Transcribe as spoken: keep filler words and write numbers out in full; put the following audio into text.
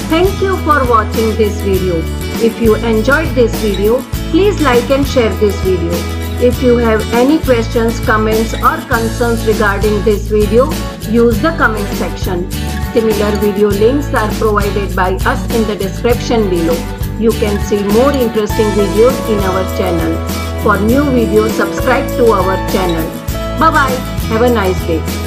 Thank you for watching this video. If you enjoyed this video, please like and share this video. If you have any questions, comments or concerns regarding this video, use the comment section. Similar video links are provided by us in the description below. You can see more interesting videos in our channel. For new videos, subscribe to our channel. Bye bye. Have a nice day.